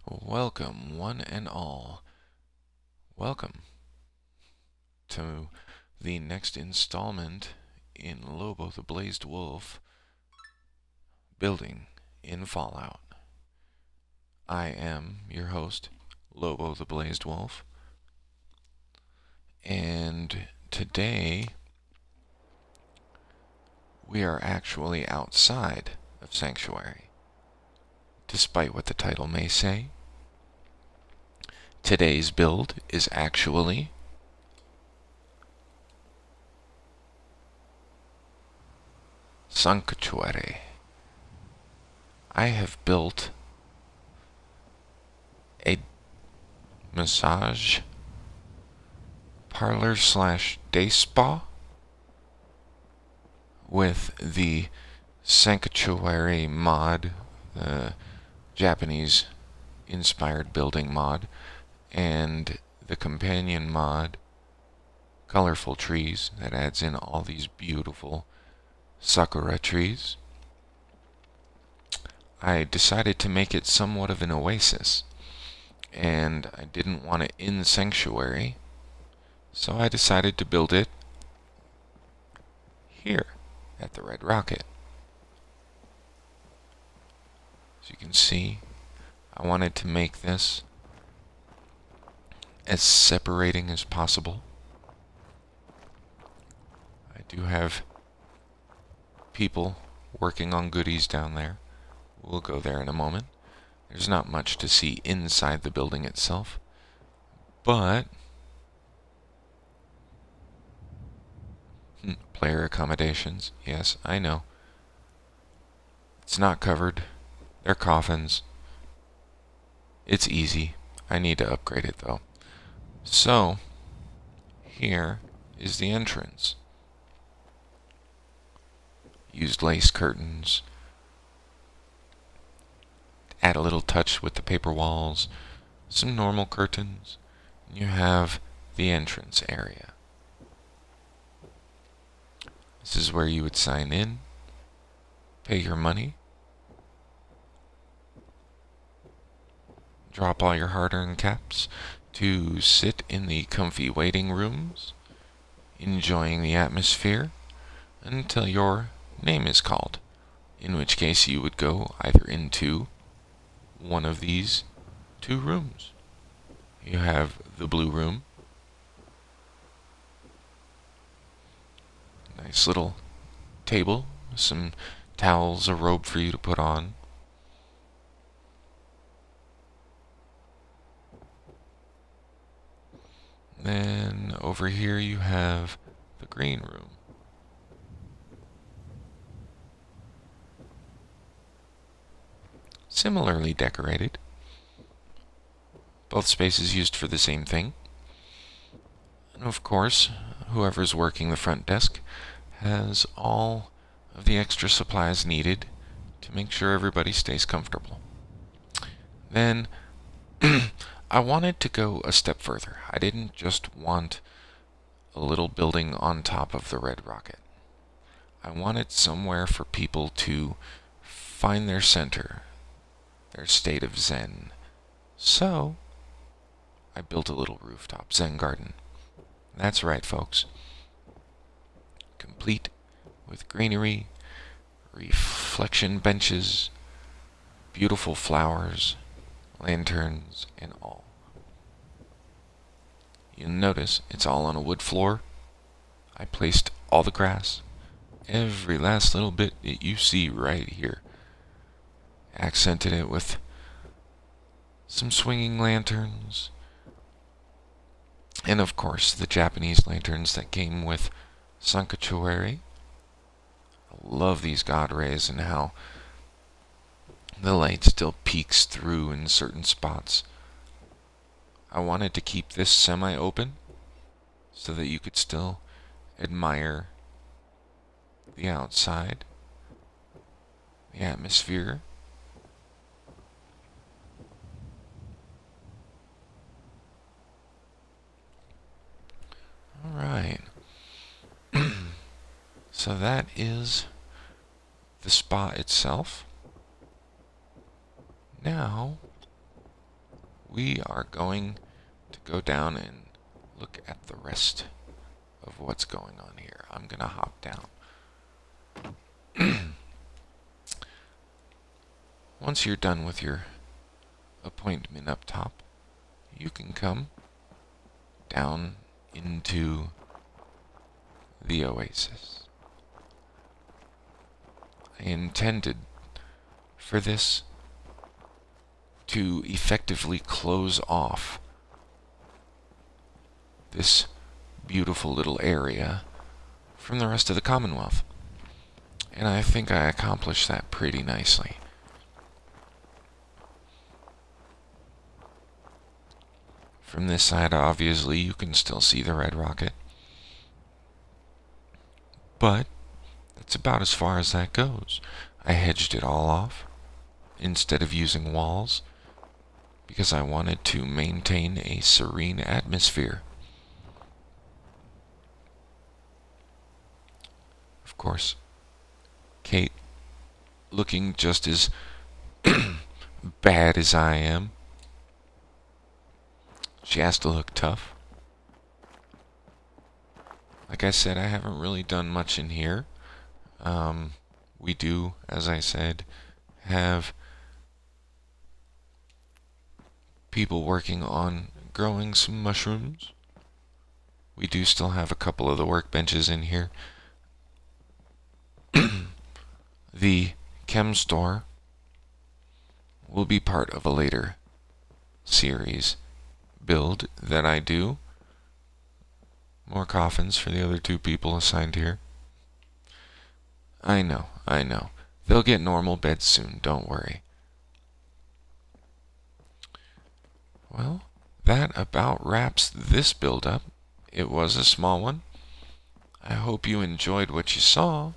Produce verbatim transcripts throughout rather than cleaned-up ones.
Welcome, one and all. Welcome to the next installment in Lobo the Blazed Wolf building in Fallout. I am your host, Lobo the Blazed Wolf, and today we are actually outside of Sanctuary, despite what the title may say. Today's build is actually Sanctuary. I have built a massage parlor slash day spa with the Sanctuary mod, the Japanese inspired building mod, and the companion mod, Colorful Trees, that adds in all these beautiful sakura trees. I decided to make it somewhat of an oasis, and I didn't want it in Sanctuary, so I decided to build it here at the Red Rocket. As you can see, I wanted to make this as separating as possible. I do have people working on goodies down there. We'll go there in a moment. There's not much to see inside the building itself, but player accommodations, yes, I know. It's not covered. They're coffins. It's easy. I need to upgrade it though. So, here is the entrance. Used lace curtains. Add a little touch with the paper walls. Some normal curtains. You have the entrance area. This is where you would sign in, pay your money, drop all your hard-earned caps to sit in the comfy waiting rooms, enjoying the atmosphere until your name is called, in which case you would go either into one of these two rooms. You have the blue room, nice little table, some towels, a robe for you to put on. Then over here you have the green room. Similarly decorated. Both spaces used for the same thing. And of course, whoever's working the front desk has all of the extra supplies needed to make sure everybody stays comfortable. Then I wanted to go a step further. I didn't just want a little building on top of the Red Rocket. I wanted somewhere for people to find their center, their state of zen. So, I built a little rooftop Zen garden. That's right, folks. Complete with greenery, reflection benches, beautiful flowers, lanterns, and all. You'll notice it's all on a wood floor. I placed all the grass, every last little bit that you see right here. Accented it with some swinging lanterns, and of course the Japanese lanterns that came with Sanctuary. I love these god rays and how the light still peeks through in certain spots. I wanted to keep this semi-open so that you could still admire the outside, the atmosphere. Alright. So that is the spa itself. Now, we are going to go down and look at the rest of what's going on here. I'm going to hop down. Once you're done with your appointment up top, you can come down into the oasis. I intended for this to effectively close off this beautiful little area from the rest of the Commonwealth. And I think I accomplished that pretty nicely. From this side, obviously, you can still see the Red Rocket. But that's about as far as that goes. I hedged it all off instead of using walls because I wanted to maintain a serene atmosphere. Of course, Kate, looking just as bad as I am, she has to look tough. Like I said, I haven't really done much in here. Um, we do, as I said, have people working on growing some mushrooms. We do still have a couple of the workbenches in here. The chem store will be part of a later series build that I do. More coffins for the other two people assigned here. I know, I know. They'll get normal beds soon, don't worry. Well, that about wraps this build up. It was a small one. I hope you enjoyed what you saw.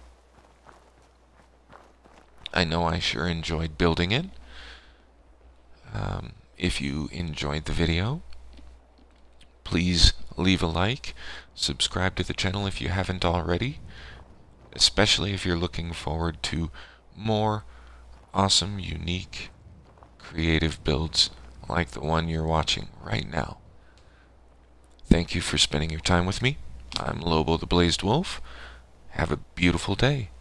I know I sure enjoyed building it. Um, if you enjoyed the video, please leave a like, subscribe to the channel if you haven't already, especially if you're looking forward to more awesome, unique, creative builds like the one you're watching right now. Thank you for spending your time with me. I'm Lobo the Blazed Wolf. Have a beautiful day.